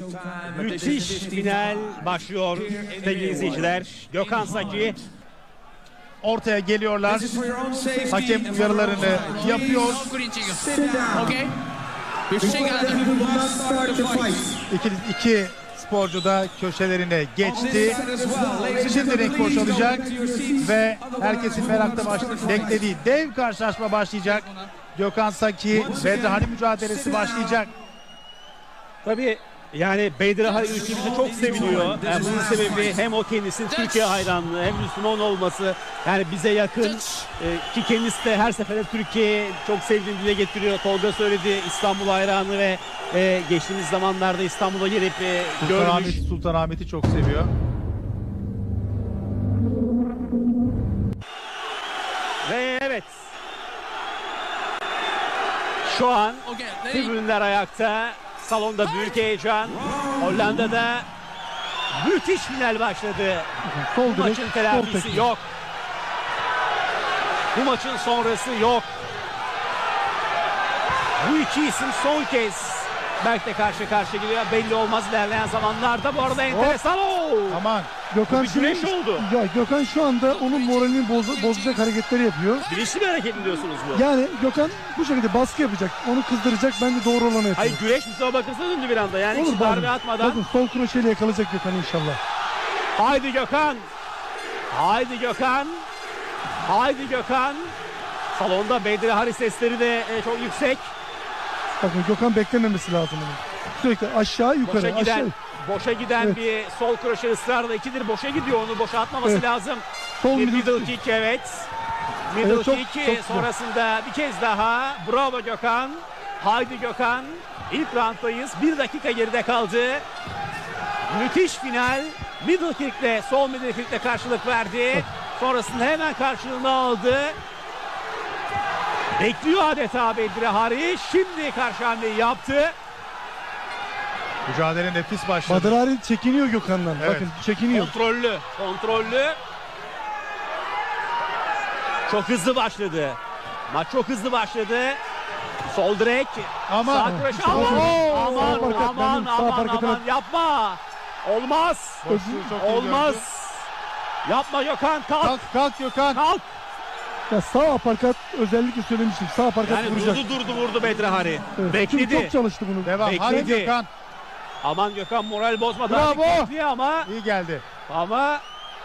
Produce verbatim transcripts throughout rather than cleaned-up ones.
Müthiş final başlıyor sevgili izleyiciler. Gökhan Saki ortaya geliyorlar. Hakem uyarılarını yapıyor. İki, iki sporcu da köşelerine geçti. Şimdi renk boşalacak ve herkesin merakla baş- beklediği dev karşılaşma başlayacak. Gökhan Saki, Bedrahani mücadelesi başlayacak. tabii yani Bedrahani ülkemizde çok seviliyor. Yani bunun sebebi hem o kendisinin Türkiye hayranlığı hem Müslüman olması. Yani bize yakın e, ki kendisi de her seferinde Türkiye'yi çok sevdiğini dile getiriyor. Tolga söyledi, İstanbul hayranı ve e, geçtiğimiz zamanlarda İstanbul'a gelip e, görmüş. Sultanahmet, Sultanahmet'i çok seviyor. Ve evet. Şu an tribünler ayakta. Salonda büyük heyecan. Hollanda'da müthiş final başladı. Sol Bu maçın direkt, telafisi sol yok. Bu maçın sonrası yok. Bu iki isim son kez belki de karşı karşıya geliyor. Belli olmaz ilerleyen zamanlarda. Bu arada enteresan. Oo! Aman. Gökhan Bir güreş şu- oldu. Ya Gökhan şu anda onun moralini boz, bozacak hareketleri yapıyor. Bilinçli bir hareket mi diyorsunuz bu? Yani Gökhan bu şekilde baskı yapacak. Onu kızdıracak. Bence doğru olanı yapıyor. Hayır, güreş müsabakasına döndü bir anda. Yani hiç darbe atmadan. Bakın sol kroşeyle yakalayacak Gökhan inşallah. Haydi Gökhan. Haydi Gökhan. Haydi Gökhan. Salonda Bedrahani sesleri de e, çok yüksek. Bakın Gökhan beklememesi lazım onu. Sürekli aşağı yukarı Boşa giden, aşağı. boşa giden Evet. bir sol kroşe ısrarla ikidir. Boşa gidiyor, onu boşa atmaması Evet. lazım. Sol Bir middle middle kick, evet. Middle Evet, çok- kick çok güzel. sonrasında bir kez daha. Bravo Gökhan. Haydi Gökhan. İlk rounddayız. Bir dakika geride kaldı. Müthiş final. Middle kick'le, sol middle kick'le karşılık verdi. Sonrasında hemen karşılığını aldı. Bekliyor adeta Bedrahani. Şimdi karşı hamleyi yaptı. Mücadele nefis başladı. Bedrahani çekiniyor Gökhan'dan. Evet. Bakın çekiniyor. Kontrollü, kontrollü. Çok hızlı başladı. Maç çok hızlı başladı. Sol direk. Aman. Sağ kroşe. Sağ Aman, kroşe. aman, Sağ parkat, aman, benim sağ aman, parkatına- aman, yapma. Olmaz. Boşluğu çok iyi Olmaz. gördü. Yapma Gökhan, kalk. Kalk kalk Gökhan. Kalk. Ya sağ aparkat özellikle söylemiştim. Sağ aparkat Yani vuracak. durdu durdu vurdu Bedrahani. Evet. Çünkü Bekledi. çok çalıştı bunu. Devam. Hadi Bekledi. Gökhan. Aman Gökhan, moral bozmadan Bravo. dikkatli ama İyi geldi. ama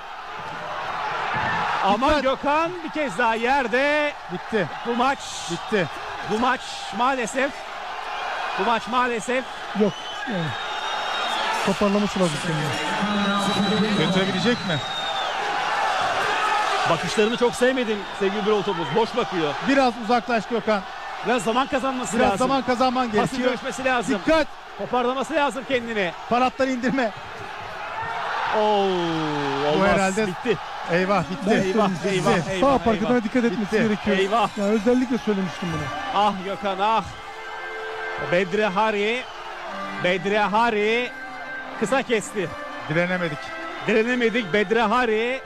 aman Dikkat. Gökhan bir kez daha yerde. Bitti. Bu maç Bitti. bu maç maalesef bu maç maalesef Yok. Yani. Toparlaması lazım kendini. Götürebilecek mi? bakışlarını çok sevmedim sevgili Birol Topuz. Boş bakıyor. Biraz uzaklaş Gökhan. Biraz zaman kazanması Biraz lazım. zaman kazanman Pası gerekiyor. görüşmesi lazım. Dikkat. Toparlaması lazım kendini. Paratları indirme. Oo, olmaz. herhalde- Bitti. Eyvah bitti. Eyvah, Bitti. eyvah. Sağ aparkatına dikkat etmesi Bitti. gerekiyor. Eyvah. Yani özellikle söylemiştim bunu. Ah Gökhan ah. Bedrahani. Bedrahani kısa kesti. Direnemedik. Direnemedik. Bedrahani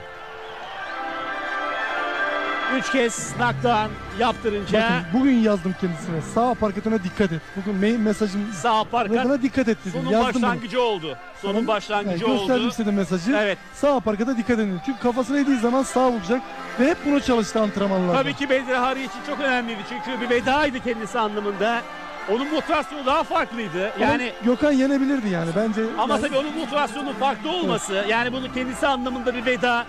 üç kez knockdown yaptırınca Bakın bugün yazdım kendisine. Sağ aparkatına dikkat et. Bugün mail mesajım sağ parkat buna dikkat et dedim. sonun Yazdım bunu. başlangıcı oldu. Sonun Tamam. başlangıcı Yani gösterdim oldu. size de mesajı. Evet. Sağ aparkata dikkat edin. Çünkü kafasına yediği zaman sağ vuracak ve hep bunu çalıştı antrenmanlarda. Tabii ki Bedrahani için çok önemliydi. Çünkü bir vedaydı kendisi anlamında. Onun motivasyonu daha farklıydı. Ama Yani Gökhan yenebilirdi yani bence. ama yani, tabii onun motivasyonunun farklı olması, yani bunu kendisi anlamında bir veda.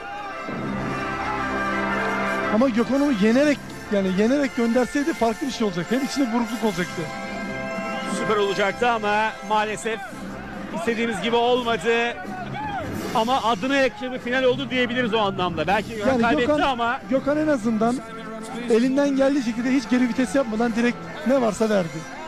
ama Gökhan onu yenerek yani yenerek gönderseydi farklı bir şey olacak. Hem içinde burukluk olacaktı. Süper olacaktı ama maalesef istediğimiz gibi olmadı. Ama adına yakışır bir final oldu diyebiliriz o anlamda. Belki Gökhan Yani kaybetti Gökhan, ama Gökhan en azından elinden geldiği şekilde hiç geri vites yapmadan direkt ne varsa verdi.